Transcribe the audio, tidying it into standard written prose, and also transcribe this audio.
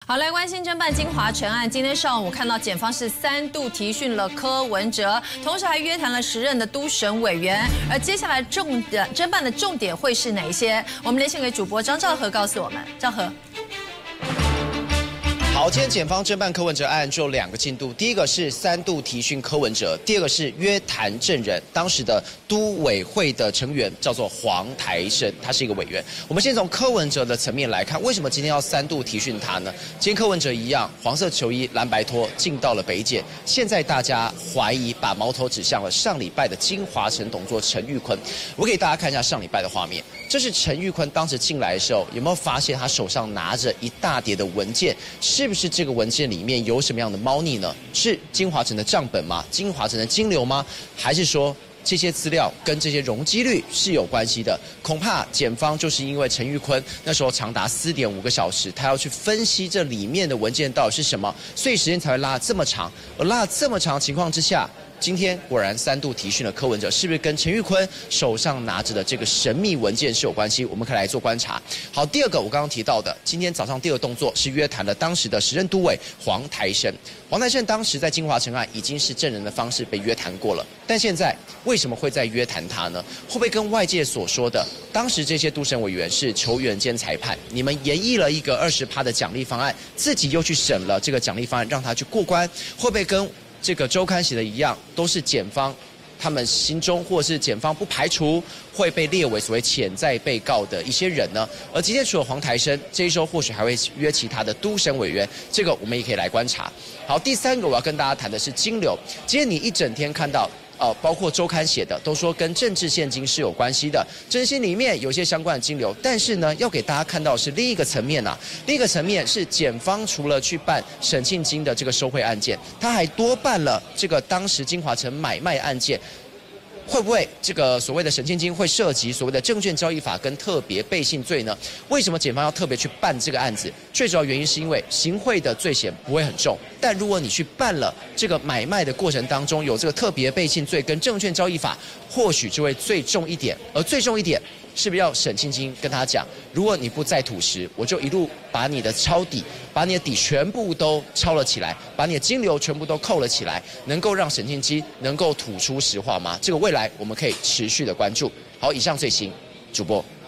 好，来关心侦办金华城案。今天上午看到检方是3度提讯了柯文哲，同时还约谈了10任的都审委员。而接下来侦办的重点会是哪一些？我们连线给主播张兆和告诉我们。兆和。 好，今天检方侦办柯文哲案就2个进度，第一个是3度提讯柯文哲，第二个是约谈证人，当时的都委会的成员叫做黄台生，他是一个委员。我们先从柯文哲的层面来看，为什么今天要3度提讯他呢？今天柯文哲一样，黄色球衣、蓝白拖进到了北检，现在大家怀疑把矛头指向了上礼拜的金华城董座陈玉坤。我给大家看一下上礼拜的画面，这是陈玉坤当时进来的时候，有没有发现他手上拿着一大叠的文件？是不是这个文件里面有什么样的猫腻呢？是金华城的账本吗？金华城的金流吗？还是说这些资料跟这些容积率是有关系的？恐怕检方就是因为陈玉坤那时候长达4.5个小时，他要去分析这里面的文件到底是什么，所以时间才会拉得这么长。而拉得这么长的情况之下，今天果然3度提讯了柯文哲，是不是跟陈玉坤手上拿着的这个神秘文件是有关系？我们可以来做观察。好，第二个我刚刚提到的，今天早上第二个动作是约谈了当时的10任都委黄台生。黄台生当时在金华城案已经是证人的方式被约谈过了，但现在为什么会再约谈他呢？会不会跟外界所说的，当时这些都审委员是球员兼裁判，你们研议了一个20%的奖励方案，自己又去审了这个奖励方案，让他去过关，会不会跟这个周刊写的一样，都是检方他们心中，或是检方不排除会被列为所谓潜在被告的一些人呢？而今天除了黄台生，这一周或许还会约其他的都审委员，这个我们也可以来观察。好，第3个我要跟大家谈的是金流。今天你一整天看到。包括周刊写的都说跟政治现金是有关系的，征信里面有些相关的金流，但是呢，要给大家看到的是另一个层面啊，另一个层面是检方除了去办沈庆金的这个收贿案件，他还多办了这个当时金华城买卖案件。会不会这个所谓的沈庆金会涉及所谓的证券交易法跟特别背信罪呢？为什么检方要特别去办这个案子？最主要原因是因为行贿的罪嫌不会很重，但如果你去办了这个买卖的过程当中有这个特别背信罪跟证券交易法，或许就会最重一点。而最重一点，是不是要沈庆金跟他讲，如果你不再吐实，我就一路把你的抄底，把你的底全部都抄了起来，把你的金流全部都扣了起来，能够让沈庆金能够吐出实话吗？这个未来我们可以持续的关注。好，以上最新，主播。